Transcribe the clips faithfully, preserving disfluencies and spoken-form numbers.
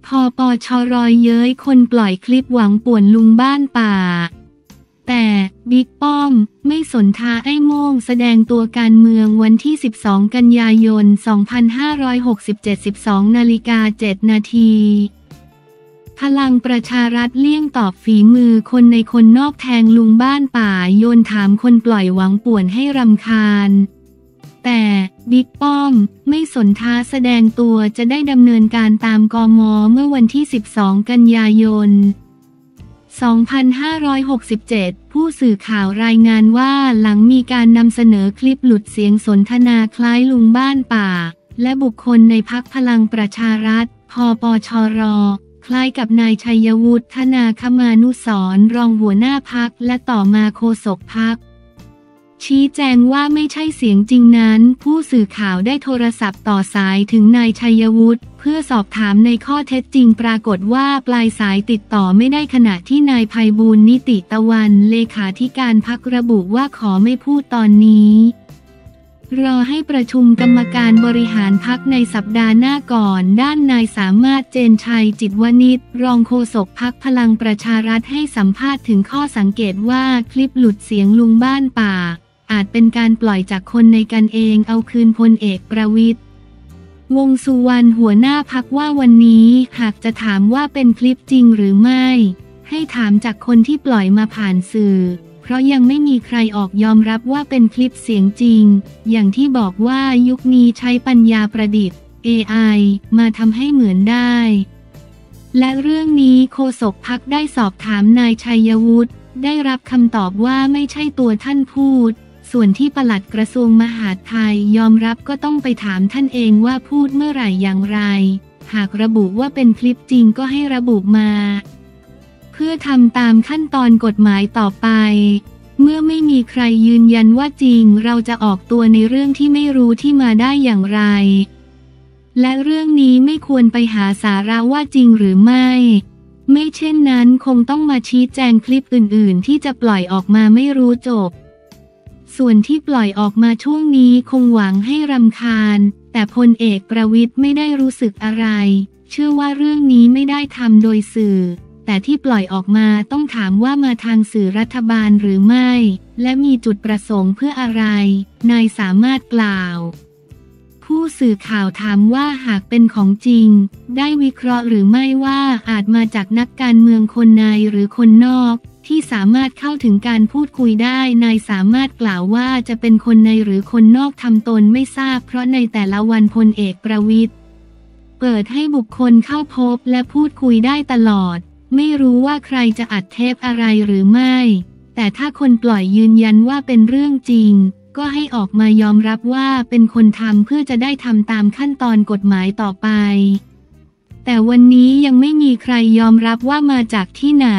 พปช.รอยเย้ยคนปล่อยคลิปหวังป่วนลุงบ้านป่าแต่บิ๊กป้อมไม่สนท้าไอ้โม่งแสดงตัวการเมืองวันที่สิบสองกันยายนสองพันห้าร้อยหกสิบเจ็ด สิบสองนาฬิกาเจ็ดนาทีพลังประชารัฐเลี่ยงตอบฝีมือคนในคนนอกแทงลุงบ้านป่าโยนถามคนปล่อยหวังป่วนให้รำคาญแต่บิ๊กป้อมไม่สนท้าแสดงตัวจะได้ดำเนินการตามกม.เมื่อวันที่สิบสองกันยายนสองพันห้าร้อยหกสิบเจ็ด ผู้สื่อข่าวรายงานว่าหลังมีการนำเสนอคลิปหลุดเสียงสนทนาคล้ายลุงบ้านป่าและบุคคลในพรรคพลังประชารัฐพปชรคล้ายกับนายชัยวุฒิ ธนาคมานุสรณ์รองหัวหน้าพรรคและต่อมาโฆษกพรรคชี้แจงว่าไม่ใช่เสียงจริงนั้นผู้สื่อข่าวได้โทรศัพท์ต่อสายถึงนายชัยวุฒิเพื่อสอบถามในข้อเท็จจริงปรากฏว่าปลายสายติดต่อไม่ได้ขณะที่นายไพบูลย์นิติตะวันเลขาธิการพรรคระบุว่าขอไม่พูดตอนนี้รอให้ประชุมกรรมการบริหารพรรคในสัปดาห์หน้าก่อนด้านนายสามารถเจนชัยจิตวณิชรองโฆษกพรรคพลังประชารัฐให้สัมภาษณ์ถึงข้อสังเกตว่าคลิปหลุดเสียงลุงบ้านป่าอาจเป็นการปล่อยจากคนในกันเองเอาคืนพลเอกประวิตรวงษ์สุวรรณหัวหน้าพรรคว่าวันนี้หากจะถามว่าเป็นคลิปจริงหรือไม่ให้ถามจากคนที่ปล่อยมาผ่านสื่อเพราะยังไม่มีใครออกยอมรับว่าเป็นคลิปเสียงจริงอย่างที่บอกว่ายุคนี้ใช้ปัญญาประดิษฐ์ เอ ไอ มาทำให้เหมือนได้และเรื่องนี้โฆษกพรรคได้สอบถามนายชัยวุฒิได้รับคำตอบว่าไม่ใช่ตัวท่านพูดส่วนที่ปลัดกระทรวงมหาดไทยยอมรับก็ต้องไปถามท่านเองว่าพูดเมื่อไหร่อย่างไรหากระบุว่าเป็นคลิปจริงก็ให้ระบุมาเพื่อทำตามขั้นตอนกฎหมายต่อไปเมื่อไม่มีใครยืนยันว่าจริงเราจะออกตัวในเรื่องที่ไม่รู้ที่มาได้อย่างไรและเรื่องนี้ไม่ควรไปหาสาระว่าจริงหรือไม่ไม่เช่นนั้นคงต้องมาชี้แจงคลิปอื่นๆที่จะปล่อยออกมาไม่รู้จบส่วนที่ปล่อยออกมาช่วงนี้คงหวังให้รำคาญแต่พลเอกประวิตรไม่ได้รู้สึกอะไรเชื่อว่าเรื่องนี้ไม่ได้ทำโดยสื่อแต่ที่ปล่อยออกมาต้องถามว่ามาทางสื่อรัฐบาลหรือไม่และมีจุดประสงค์เพื่ออะไรนายสามารถกล่าวผู้สื่อข่าวถามว่าหากเป็นของจริงได้วิเคราะห์หรือไม่ว่าอาจมาจากนักการเมืองคนในหรือคนนอกที่สามารถเข้าถึงการพูดคุยได้นายสามารถกล่าวว่าจะเป็นคนในหรือคนนอกทำตนไม่ทราบเพราะในแต่ละวันพลเอกประวิตรเปิดให้บุคคลเข้าพบและพูดคุยได้ตลอดไม่รู้ว่าใครจะอัดเทปอะไรหรือไม่แต่ถ้าคนปล่อยยืนยันว่าเป็นเรื่องจริงก็ให้ออกมายอมรับว่าเป็นคนทำเพื่อจะได้ทำตามขั้นตอนกฎหมายต่อไปแต่วันนี้ยังไม่มีใครยอมรับว่ามาจากที่ไหน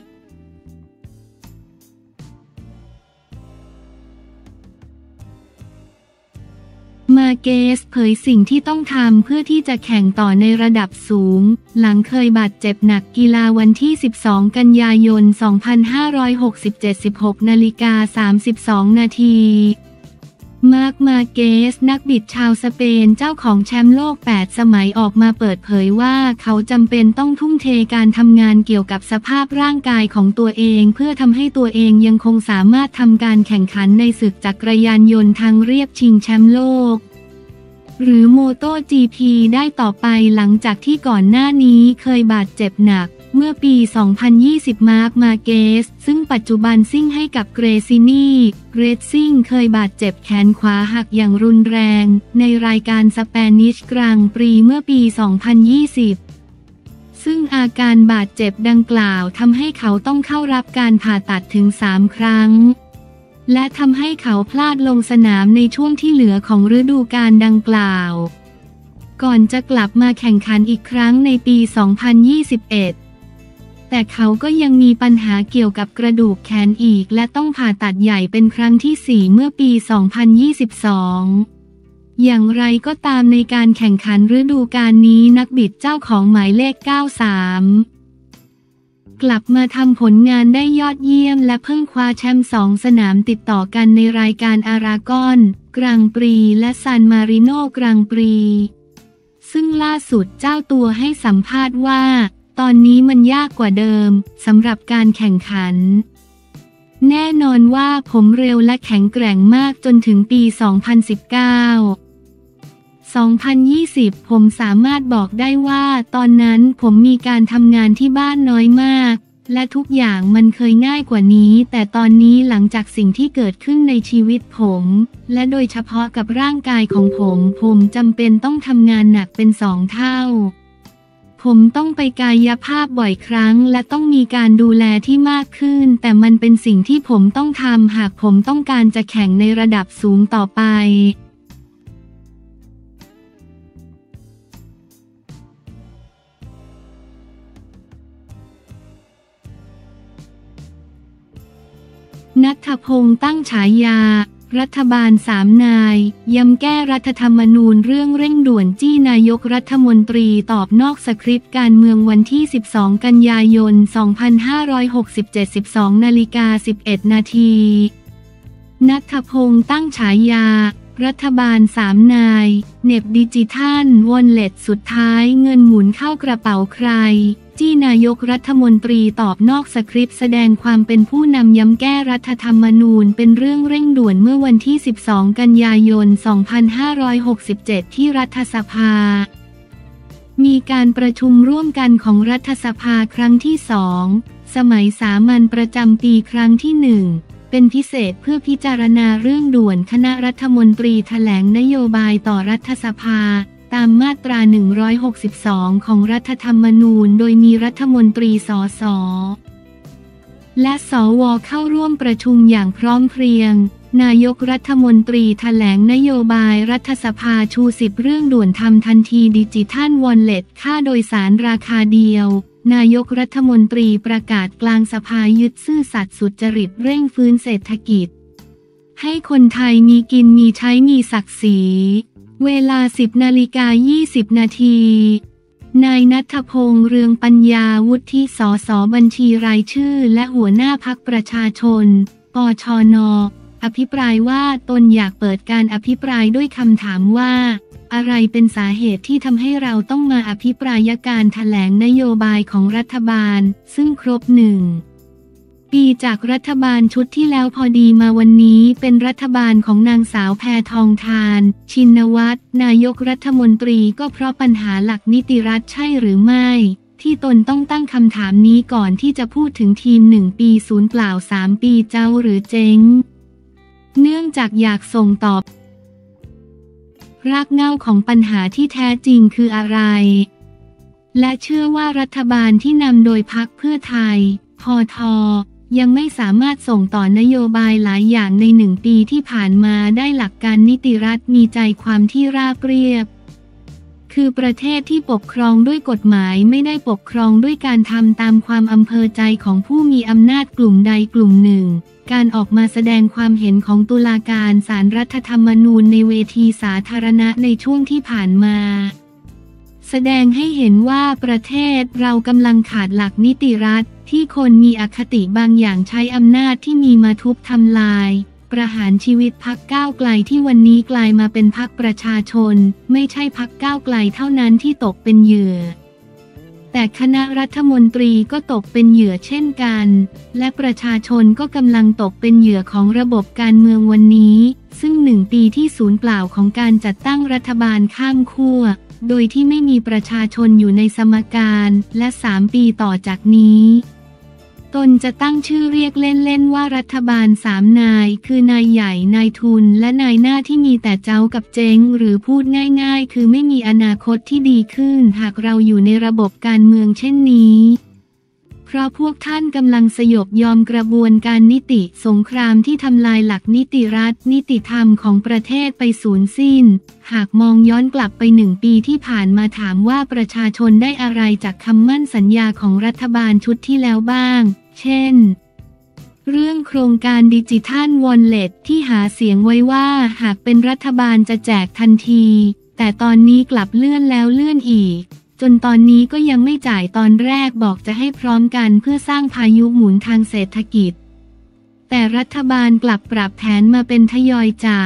มาเกสเผยสิ่งที่ต้องทำเพื่อที่จะแข่งต่อในระดับสูงหลังเคยบาดเจ็บหนักกีฬาวันที่สิบสองกันยายนสองพันห้าร้อยหกสิบเจ็ด สิบหกนาฬิกาสามสิบสองนาทีมาร์ค มาเกสนักบิดชาวสเปนเจ้าของแชมป์โลกแปดสมัยออกมาเปิดเผยว่าเขาจำเป็นต้องทุ่มเทการทำงานเกี่ยวกับสภาพร่างกายของตัวเองเพื่อทำให้ตัวเองยังคงสามารถทำการแข่งขันในศึกจักรยานยนต์ทางเรียบชิงแชมป์โลกหรือ โมโต จี พี ได้ต่อไปหลังจากที่ก่อนหน้านี้เคยบาดเจ็บหนักเมื่อปี สองพันยี่สิบ มาร์ค มาเกสซึ่งปัจจุบันซิ่งให้กับเกรซินีเรซซิ่งเคยบาดเจ็บแขนขวาหักอย่างรุนแรงในรายการสเปนิชกรังปรีเมื่อปี สองพันยี่สิบ ซึ่งอาการบาดเจ็บดังกล่าวทำให้เขาต้องเข้ารับการผ่าตัดถึงสามครั้งและทำให้เขาพลาดลงสนามในช่วงที่เหลือของฤดูกาลดังกล่าวก่อนจะกลับมาแข่งขันอีกครั้งในปี สองพันยี่สิบเอ็ด แต่เขาก็ยังมีปัญหาเกี่ยวกับกระดูกแขนอีกและต้องผ่าตัดใหญ่เป็นครั้งที่สี่เมื่อปี สองพันยี่สิบสอง อย่างไรก็ตามในการแข่งขันฤดูกาลนี้นักบิดเจ้าของหมายเลขเก้าสิบสามกลับมาทำผลงานได้ยอดเยี่ยมและเพิ่งคว้าแชมป์สองสนามติดต่อกันในรายการอารากอนกรังปรีและซานมาริโนกรังปรีซึ่งล่าสุดเจ้าตัวให้สัมภาษณ์ว่าตอนนี้มันยากกว่าเดิมสำหรับการแข่งขันแน่นอนว่าผมเร็วและแข็งแกร่งมากจนถึงปี สองพันสิบเก้า สองพันยี่สิบ ผมสามารถบอกได้ว่าตอนนั้นผมมีการทำงานที่บ้านน้อยมากและทุกอย่างมันเคยง่ายกว่านี้แต่ตอนนี้หลังจากสิ่งที่เกิดขึ้นในชีวิตผมและโดยเฉพาะกับร่างกายของผมผมจำเป็นต้องทำงานหนักเป็นสองเท่าผมต้องไปกายภาพบ่อยครั้งและต้องมีการดูแลที่มากขึ้นแต่มันเป็นสิ่งที่ผมต้องทำหากผมต้องการจะแข่งในระดับสูงต่อไปณัฐพงษ์ตั้งฉายารัฐบาลสามนายย้ำแก้รัฐธรรมนูญเรื่องเร่งด่วนจี้นายกรัฐมนตรีตอบนอกสคริปต์การเมืองวันที่สิบสองกันยายนสองพันห้าร้อยหกสิบเจ็ด สิบสองนาฬิกาสิบเอ็ดนาทีณัฐพงษ์ตั้งฉายารัฐบาลสามนายเหน็บดิจิทัลวอลเล็ตสุดท้ายเงินหมุนเข้ากระเป๋าใครจี้นายกรัฐมนตรีตอบนอกสคริปต์แสดงความเป็นผู้นำย้ำแก้รัฐธรรมนูญเป็นเรื่องเร่งด่วนเมื่อวันที่สิบสองกันยายนสองพันห้าร้อยหกสิบเจ็ดที่รัฐสภามีการประชุมร่วมกันของรัฐสภาครั้งที่สองสมัยสามัญประจำปีครั้งที่หนึ่งเป็นพิเศษเพื่อพิจารณาเรื่องด่วนคณะรัฐมนตรีแถลงนโยบายต่อรัฐสภาตามมาตราหนึ่งร้อยหกสิบสองของรัฐธรรมนูญโดยมีรัฐมนตรีสสและสวเข้าร่วมประชุมอย่างพร้อมเพรียงนายกรัฐมนตรีแถลงนโยบายรัฐสภาชูสิบเรื่องด่วนทำทันทีดิจิทัลวอลเล็ตค่าโดยสารราคาเดียวนายกรัฐมนตรีประกาศกลางสภายึดซื่อสัตย์สุจริตเร่งฟื้นเศรษฐกิจให้คนไทยมีกินมีใช้มีศักดิ์ศรีเวลา สิบนาฬิกายี่สิบนาทีนายณัฐพงษ์เรืองปัญญาวุฒิสสบัญชีรายชื่อและหัวหน้าพรรคประชาชนปชน.อภิปรายว่าตนอยากเปิดการอภิปรายด้วยคำถามว่าอะไรเป็นสาเหตุที่ทำให้เราต้องมาอภิปรายการแถลงนโยบายของรัฐบาลซึ่งครบหนึ่งปีจากรัฐบาลชุดที่แล้วพอดีมาวันนี้เป็นรัฐบาลของนางสาวแพทองธารชินวัตรนายกรัฐมนตรีก็เพราะปัญหาหลักนิติรัฐใช่หรือไม่ที่ตนต้องตั้งคำถามนี้ก่อนที่จะพูดถึงทีมหนึ่งปีศูนย์เปล่าสามปีเจ้าหรือเจ๊งเนื่องจากอยากส่งตอบรากเหง้าของปัญหาที่แท้จริงคืออะไรและเชื่อว่ารัฐบาลที่นำโดยพรรคเพื่อไทยพท.ยังไม่สามารถส่งต่อนโยบายหลายอย่างในหนึ่งปีที่ผ่านมาได้หลักการนิติรัฐมีใจความที่ราบเรียบคือประเทศที่ปกครองด้วยกฎหมายไม่ได้ปกครองด้วยการทำตามความอำเภอใจของผู้มีอำนาจกลุ่มใดกลุ่มหนึ่งการออกมาแสดงความเห็นของตุลาการศาลรัฐธรรมนูญในเวทีสาธารณะในช่วงที่ผ่านมาแสดงให้เห็นว่าประเทศเรากำลังขาดหลักนิติรัฐที่คนมีอคติบางอย่างใช้อำนาจที่มีมาทุบทำลายประหารชีวิตพรรคก้าวไกลที่วันนี้กลายมาเป็นพรรคประชาชนไม่ใช่พรรคก้าวไกลเท่านั้นที่ตกเป็นเหยื่อแต่คณะรัฐมนตรีก็ตกเป็นเหยื่อเช่นกันและประชาชนก็กำลังตกเป็นเหยื่อของระบบการเมืองวันนี้ซึ่งหนึ่งปีที่สูญเปล่าของการจัดตั้งรัฐบาลข้ามขั้วโดยที่ไม่มีประชาชนอยู่ในสมการและสามปีต่อจากนี้ตนจะตั้งชื่อเรียกเล่นๆว่ารัฐบาลสามนายคือนายใหญ่นายทุนและนายหน้าที่มีแต่เจ้ากับเจ๊งหรือพูดง่ายๆคือไม่มีอนาคตที่ดีขึ้นหากเราอยู่ในระบบการเมืองเช่นนี้เพราะพวกท่านกำลังสยบยอมกระบวนการนิติสงครามที่ทำลายหลักนิติรัฐนิติธรรมของประเทศไปสูญสิ้นหากมองย้อนกลับไปหนึ่งปีที่ผ่านมาถามว่าประชาชนได้อะไรจากคำมั่นสัญญาของรัฐบาลชุดที่แล้วบ้างเช่นเรื่องโครงการดิจิทัลวอลเล็ตที่หาเสียงไว้ว่าหากเป็นรัฐบาลจะแจกทันทีแต่ตอนนี้กลับเลื่อนแล้วเลื่อนอีกจนตอนนี้ก็ยังไม่จ่ายตอนแรกบอกจะให้พร้อมกันเพื่อสร้างพายุหมุนทางเศรษฐกิจแต่รัฐบาลกลับปรับแผนมาเป็นทยอยจ่าย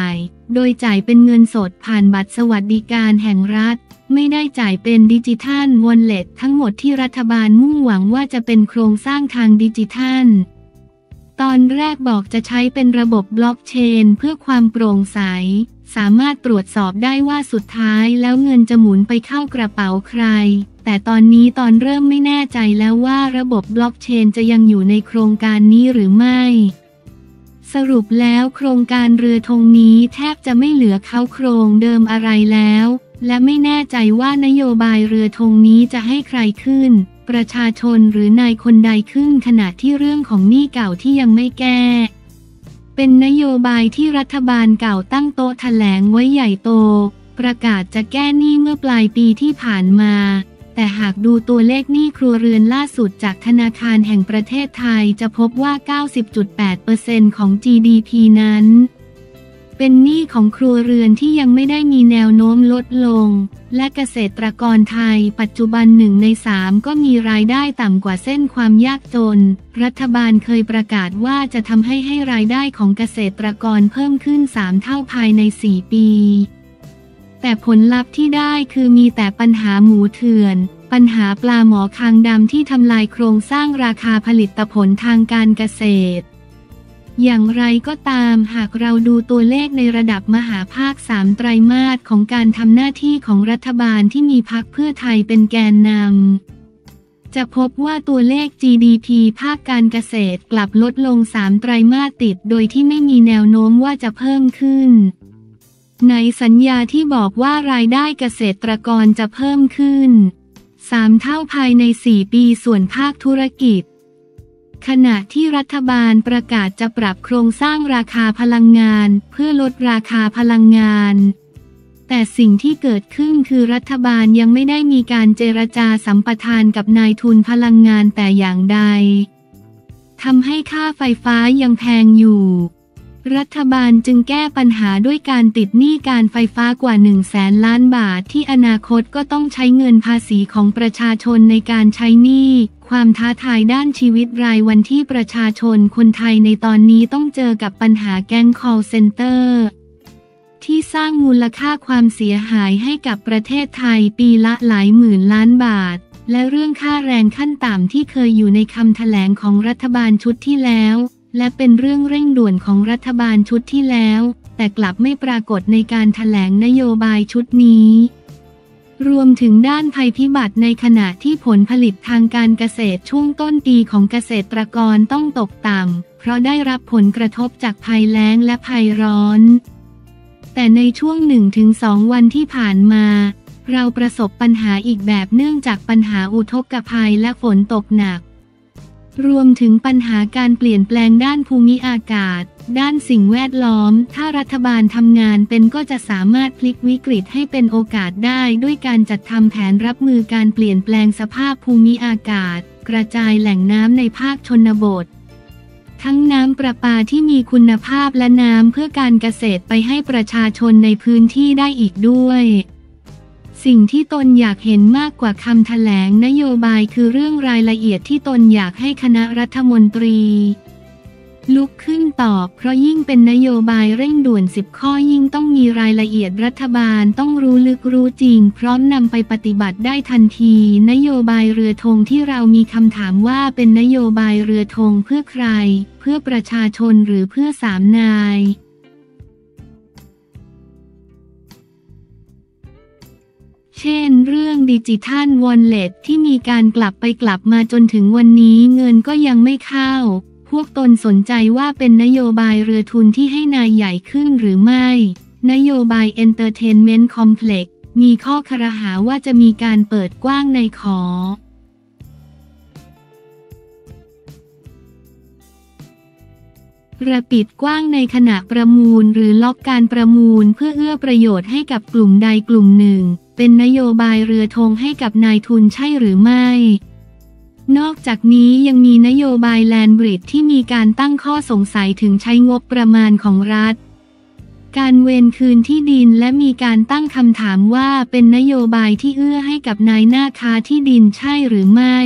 โดยจ่ายเป็นเงินสดผ่านบัตรสวัสดิการแห่งรัฐไม่ได้จ่ายเป็นดิจิทัลวอลเล็ตทั้งหมดที่รัฐบาลมุ่งหวังว่าจะเป็นโครงสร้างทางดิจิทัลตอนแรกบอกจะใช้เป็นระบบบล็อกเชนเพื่อความโปร่งใสสามารถตรวจสอบได้ว่าสุดท้ายแล้วเงินจะหมุนไปเข้ากระเป๋าใครแต่ตอนนี้ตอนเริ่มไม่แน่ใจแล้วว่าระบบบล็อกเชนจะยังอยู่ในโครงการนี้หรือไม่สรุปแล้วโครงการเรือธงนี้แทบจะไม่เหลือเค้าโครงเดิมอะไรแล้วและไม่แน่ใจว่านโยบายเรือธงนี้จะให้ใครขึ้นประชาชนหรือนายคนใดขึ้นขณะที่เรื่องของหนี้เก่าที่ยังไม่แก้เป็นนโยบายที่รัฐบาลเก่าตั้งโต๊ะแถลงไว้ใหญ่โตประกาศจะแก้หนี้เมื่อปลายปีที่ผ่านมาแต่หากดูตัวเลขหนี้ครัวเรือนล่าสุดจากธนาคารแห่งประเทศไทยจะพบว่า เก้าสิบจุดแปดเปอร์เซ็นต์ ของ จี ดี พี นั้นเป็นหนี้ของครัวเรือนที่ยังไม่ได้มีแนวโน้มลดลงและเกษตรกรไทยปัจจุบันหนึ่งในสามก็มีรายได้ต่ำกว่าเส้นความยากจนรัฐบาลเคยประกาศว่าจะทำให้ให้รายได้ของเกษตรกรเพิ่มขึ้นสามเท่าภายในสี่ปีแต่ผลลัพธ์ที่ได้คือมีแต่ปัญหาหมูเถื่อนปัญหาปลาหมอคางดำที่ทำลายโครงสร้างราคาผลิตผลทางการเกษตรอย่างไรก็ตามหากเราดูตัวเลขในระดับมหาภาคสามไตรมาสของการทำหน้าที่ของรัฐบาลที่มีพรรคเพื่อไทยเป็นแกนนำจะพบว่าตัวเลข จี ดี พี ภาคการเกษตรกลับลดลงสามไตรมาสติดโดยที่ไม่มีแนวโน้มว่าจะเพิ่มขึ้นในสัญญาที่บอกว่ารายได้เกษตรกรจะเพิ่มขึ้นสามเท่าภายในสี่ปีส่วนภาคธุรกิจขณะที่รัฐบาลประกาศจะปรับโครงสร้างราคาพลังงานเพื่อลดราคาพลังงานแต่สิ่งที่เกิดขึ้นคือรัฐบาลยังไม่ได้มีการเจรจาสัมปทานกับนายทุนพลังงานแต่อย่างใดทำให้ค่าไฟฟ้ายังแพงอยู่รัฐบาลจึงแก้ปัญหาด้วยการติดหนี้การไฟฟ้ากว่าหนึ่งแสนล้านบาทที่อนาคตก็ต้องใช้เงินภาษีของประชาชนในการใช้หนี้ความท้าทายด้านชีวิตรายวันที่ประชาชนคนไทยในตอนนี้ต้องเจอกับปัญหาแก๊ง call center ที่สร้างมูลค่าความเสียหายให้กับประเทศไทยปีละหลายหมื่นล้านบาทและเรื่องค่าแรงขั้นต่ำที่เคยอยู่ในคำแถลงของรัฐบาลชุดที่แล้วและเป็นเรื่องเร่งด่วนของรัฐบาลชุดที่แล้วแต่กลับไม่ปรากฏในการแถลงนโยบายชุดนี้รวมถึงด้านภัยพิบัติในขณะที่ผลผลิตทางการเกษตรช่วงต้นปีของเกษตรกรต้องตกต่ำเพราะได้รับผลกระทบจากภัยแล้งและภัยร้อนแต่ในช่วง หนึ่งถึงสอง วันที่ผ่านมาเราประสบปัญหาอีกแบบเนื่องจากปัญหาอุทกภัยและฝนตกหนักรวมถึงปัญหาการเปลี่ยนแปลงด้านภูมิอากาศด้านสิ่งแวดล้อมถ้ารัฐบาลทำงานเป็นก็จะสามารถพลิกวิกฤตให้เป็นโอกาสได้ด้วยการจัดทำแผนรับมือการเปลี่ยนแปลงสภาพภูมิอากาศกระจายแหล่งน้ำในภาคชนบททั้งน้ำประปาที่มีคุณภาพและน้ำเพื่อการเกษตรไปให้ประชาชนในพื้นที่ได้อีกด้วยสิ่งที่ตนอยากเห็นมากกว่าคำแถลงนโยบายคือเรื่องรายละเอียดที่ตนอยากให้คณะรัฐมนตรีลุกขึ้นตอบเพราะยิ่งเป็นนโยบายเร่งด่วนสิบข้อยิ่งต้องมีรายละเอียดรัฐบาลต้องรู้ลึกรู้จริงพร้อมนำไปปฏิบัติได้ทันทีนโยบายเรือธงที่เรามีคำถามว่าเป็นนโยบายเรือธงเพื่อใครเพื่อประชาชนหรือเพื่อสามนายเช่นเรื่องดิจิทัลวอลเล็ตที่มีการกลับไปกลับมาจนถึงวันนี้เงินก็ยังไม่เข้าพวกตนสนใจว่าเป็นนโยบายเรือทุนที่ให้นายใหญ่ขึ้นหรือไม่นโยบาย Entertainment Complex มีข้อครหาว่าจะมีการเปิดกว้างในขอระปิดกว้างในขณะประมูลหรือล็อกการประมูลเพื่อเอื้อประโยชน์ให้กับกลุ่มใดกลุ่มหนึ่งเป็นนโยบายเรือธงให้กับนายทุนใช่หรือไม่นอกจากนี้ยังมีนโยบายแลนด์บริดจ์ที่มีการตั้งข้อสงสัยถึงใช้งบประมาณของรัฐการเวรคืนที่ดินและมีการตั้งคำถามว่าเป็นนโยบายที่เอื้อให้กับนายหน้าค้าที่ดินใช่หรือไม่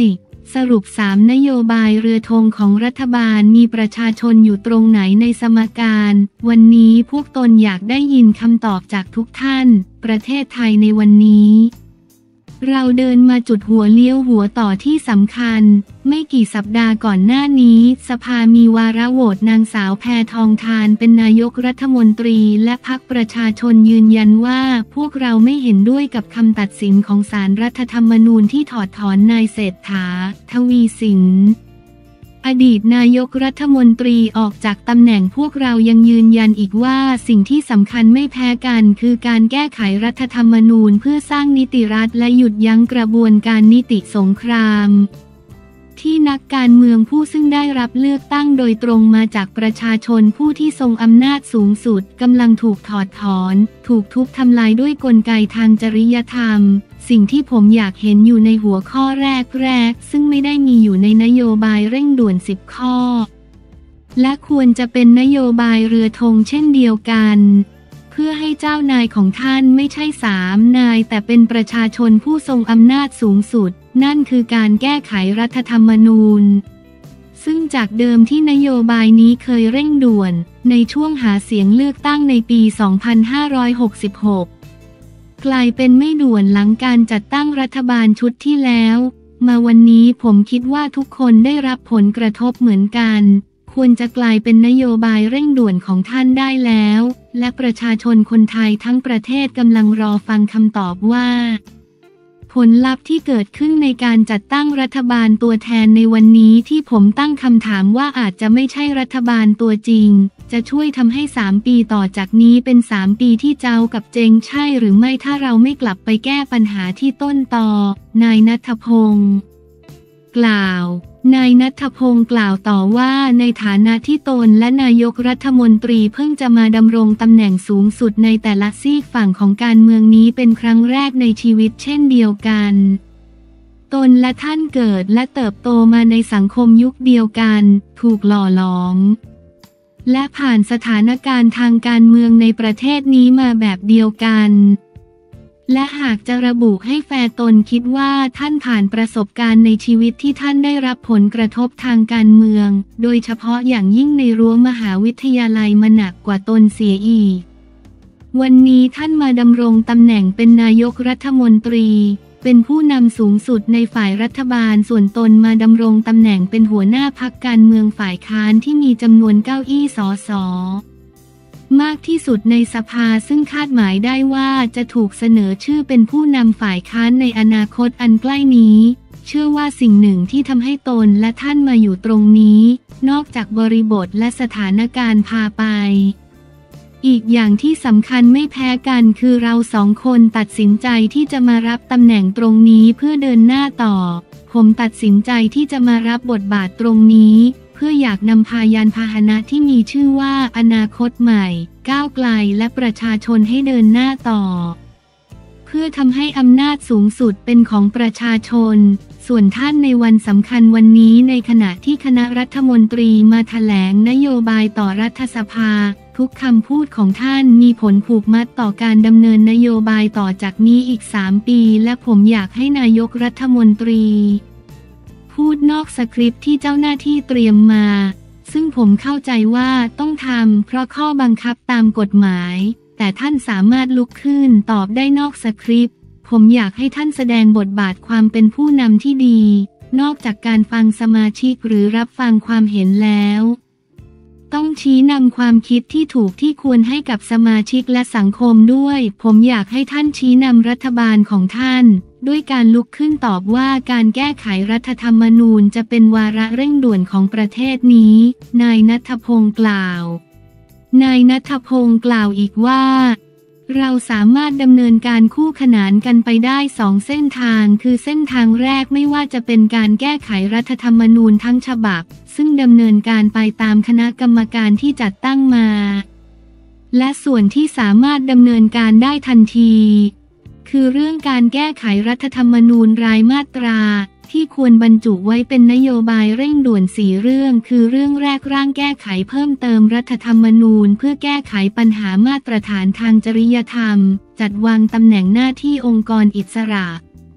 สรุปสามนโยบายเรือธงของรัฐบาลมีประชาชนอยู่ตรงไหนในสมการวันนี้พวกตนอยากได้ยินคำตอบจากทุกท่านประเทศไทยในวันนี้เราเดินมาจุดหัวเลี้ยวหัวต่อที่สำคัญไม่กี่สัปดาห์ก่อนหน้านี้สภามีวาระโหวตนางสาวแพทองธารเป็นนายกรัฐมนตรีและพรรคประชาชนยืนยันว่าพวกเราไม่เห็นด้วยกับคำตัดสินของศาลรัฐธรรมนูญที่ถอดถอนนายเศรษฐา ทวีสินอดีตนายกรัฐมนตรีออกจากตำแหน่งพวกเรายังยืนยันอีกว่าสิ่งที่สำคัญไม่แพ้กันคือการแก้ไขรัฐธรรมนูญเพื่อสร้างนิติรัฐและหยุดยั้งกระบวนการนิติสงครามที่นักการเมืองผู้ซึ่งได้รับเลือกตั้งโดยตรงมาจากประชาชนผู้ที่ทรงอำนาจสูงสุดกำลังถูกถอดถอนถูกทุบทำลายด้วยกลไกทางจริยธรรมสิ่งที่ผมอยากเห็นอยู่ในหัวข้อแรกแรกซึ่งไม่ได้มีอยู่ในนโยบายเร่งด่วนสิบข้อและควรจะเป็นนโยบายเรือธงเช่นเดียวกันเพื่อให้เจ้านายของท่านไม่ใช่สามนายแต่เป็นประชาชนผู้ทรงอำนาจสูงสุดนั่นคือการแก้ไขรัฐธรรมนูญซึ่งจากเดิมที่นโยบายนี้เคยเร่งด่วนในช่วงหาเสียงเลือกตั้งในปี สองพันห้าร้อยหกสิบหก กลายเป็นไม่ด่วนหลังการจัดตั้งรัฐบาลชุดที่แล้วมาวันนี้ผมคิดว่าทุกคนได้รับผลกระทบเหมือนกันควรจะกลายเป็นนโยบายเร่งด่วนของท่านได้แล้วและประชาชนคนไทยทั้งประเทศกำลังรอฟังคำตอบว่าผลลัพธ์ที่เกิดขึ้นในการจัดตั้งรัฐบาลตัวแทนในวันนี้ที่ผมตั้งคำถามว่าอาจจะไม่ใช่รัฐบาลตัวจริงจะช่วยทำให้สามปีต่อจากนี้เป็นสามปีที่เจ้ากับเจงใช่หรือไม่ถ้าเราไม่กลับไปแก้ปัญหาที่ต้นตอนายณัฐพงศ์กล่าวนายณัฐพงศ์กล่าวต่อว่าในฐานะที่ตนและนายกรัฐมนตรีเพิ่งจะมาดำรงตำแหน่งสูงสุดในแต่ละซีกฝั่งของการเมืองนี้เป็นครั้งแรกในชีวิตเช่นเดียวกันตนและท่านเกิดและเติบโตมาในสังคมยุคเดียวกันถูกหล่อหลอมและผ่านสถานการณ์ทางการเมืองในประเทศนี้มาแบบเดียวกันและหากจะระบุให้แฟร์ตนคิดว่าท่านผ่านประสบการณ์ในชีวิตที่ท่านได้รับผลกระทบทางการเมืองโดยเฉพาะอย่างยิ่งในรั้วมหาวิทยาลัยมาหนักกว่าตนเสียอีกวันนี้ท่านมาดำรงตำแหน่งเป็นนายกรัฐมนตรีเป็นผู้นำสูงสุดในฝ่ายรัฐบาลส่วนตนมาดำรงตำแหน่งเป็นหัวหน้าพรรคการเมืองฝ่ายค้านที่มีจำนวนเก้าอี้สสมากที่สุดในสภาซึ่งคาดหมายได้ว่าจะถูกเสนอชื่อเป็นผู้นำฝ่ายค้านในอนาคตอันใกล้นี้เชื่อว่าสิ่งหนึ่งที่ทำให้ตนและท่านมาอยู่ตรงนี้นอกจากบริบทและสถานการณ์พาไปอีกอย่างที่สำคัญไม่แพ้กันคือเราสองคนตัดสินใจที่จะมารับตำแหน่งตรงนี้เพื่อเดินหน้าต่อผมตัดสินใจที่จะมารับบทบาทตรงนี้เพื่ออยากนำพายานพาหนะที่มีชื่อว่าอนาคตใหม่ก้าวไกลและประชาชนให้เดินหน้าต่อเพื่อทำให้อำนาจสูงสุดเป็นของประชาชนส่วนท่านในวันสำคัญวันนี้ในขณะที่คณะรัฐมนตรีมาแถลงนโยบายต่อรัฐสภาทุกคำพูดของท่านมีผลผูกมัดต่อการดำเนินนโยบายต่อจากนี้อีกสามปีและผมอยากให้นายกรัฐมนตรีพูดนอกสคริปต์ที่เจ้าหน้าที่เตรียมมาซึ่งผมเข้าใจว่าต้องทำเพราะข้อบังคับตามกฎหมายแต่ท่านสามารถลุกขึ้นตอบได้นอกสคริปต์ผมอยากให้ท่านแสดงบทบาทความเป็นผู้นำที่ดีนอกจากการฟังสมาชิกหรือรับฟังความเห็นแล้วต้องชี้นำความคิดที่ถูกที่ควรให้กับสมาชิกและสังคมด้วยผมอยากให้ท่านชี้นำรัฐบาลของท่านด้วยการลุกขึ้นตอบว่าการแก้ไขรัฐธรรมนูญจะเป็นวาระเร่งด่วนของประเทศนี้นายณัฐพงศ์กล่าวนายณัฐพงศ์กล่าวอีกว่าเราสามารถดำเนินการคู่ขนานกันไปได้สองเส้นทางคือเส้นทางแรกไม่ว่าจะเป็นการแก้ไขรัฐธรรมนูญทั้งฉบับซึ่งดำเนินการไปตามคณะกรรมการที่จัดตั้งมาและส่วนที่สามารถดำเนินการได้ทันทีคือเรื่องการแก้ไขรัฐธรรมนูญรายมาตราที่ควรบรรจุไว้เป็นนโยบายเร่งด่วนสี่เรื่องคือเรื่องแรกร่างแก้ไขเพิ่มเติมรัฐธรรมนูญเพื่อแก้ไขปัญหามาตรฐานทางจริยธรรมจัดวางตำแหน่งหน้าที่องค์กรอิสระ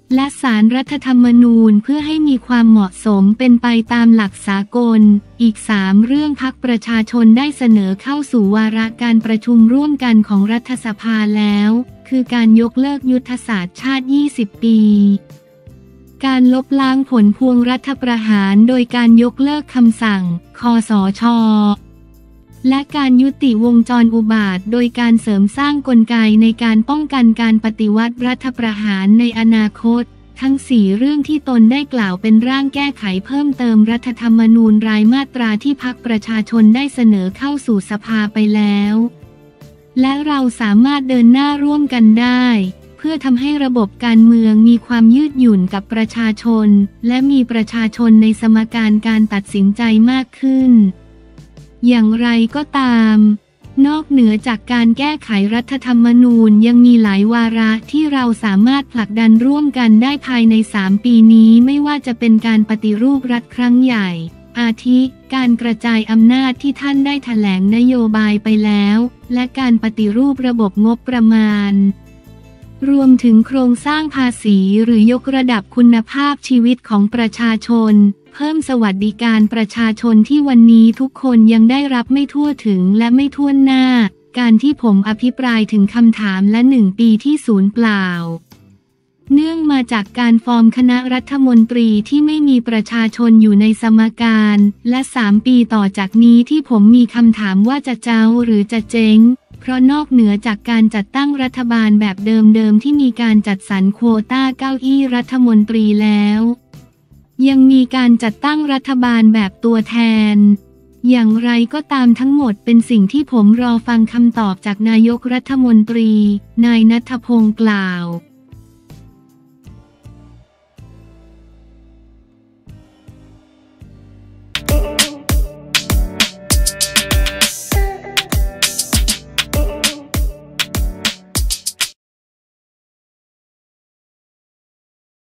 และศาลรัฐธรรมนูญเพื่อให้มีความเหมาะสมเป็นไปตามหลักสากลอีกสามเรื่องพรรคประชาชนได้เสนอเข้าสู่วาระการประชุมร่วมกันของรัฐสภาแล้วคือการยกเลิกยุทธศาสตร์ชาติยี่สิบปีการลบล้างผลพวงรัฐประหารโดยการยกเลิกคำสั่งคสช.และการยุติวงจรอุบาทโดยการเสริมสร้างกลไกในการป้องกันการปฏิวัติรัฐประหารในอนาคตทั้งสี่เรื่องที่ตนได้กล่าวเป็นร่างแก้ไขเพิ่มเติมรัฐธรรมนูญรายมาตราที่พรรคประชาชนได้เสนอเข้าสู่สภาไปแล้วและเราสามารถเดินหน้าร่วมกันได้เพื่อทำให้ระบบการเมืองมีความยืดหยุ่นกับประชาชนและมีประชาชนในสมการการตัดสินใจมากขึ้นอย่างไรก็ตามนอกเหนือจากการแก้ไขรัฐธรรมนูญยังมีหลายวาระที่เราสามารถผลักดันร่วมกันได้ภายในสามปีนี้ไม่ว่าจะเป็นการปฏิรูปรัฐครั้งใหญ่อาทิการกระจายอำนาจที่ท่านได้แถลงนโยบายไปแล้วและการปฏิรูประบบงบประมาณรวมถึงโครงสร้างภาษีหรือยกระดับคุณภาพชีวิตของประชาชนเพิ่มสวัสดิการประชาชนที่วันนี้ทุกคนยังได้รับไม่ทั่วถึงและไม่ทั่วหน้าการที่ผมอภิปรายถึงคำถามและหนึ่งปีที่สูญเปล่าเนื่องมาจากการฟอร์มคณะรัฐมนตรีที่ไม่มีประชาชนอยู่ในสมการและสามปีต่อจากนี้ที่ผมมีคำถามว่าจะเจ้าหรือจะเจ๊งเพราะนอกเหนือจากการจัดตั้งรัฐบาลแบบเดิมๆที่มีการจัดสรรโควต้าเก้าอี้รัฐมนตรีแล้วยังมีการจัดตั้งรัฐบาลแบบตัวแทนอย่างไรก็ตามทั้งหมดเป็นสิ่งที่ผมรอฟังคำตอบจากนายกรัฐมนตรีนายณัฐพงศ์กล่าว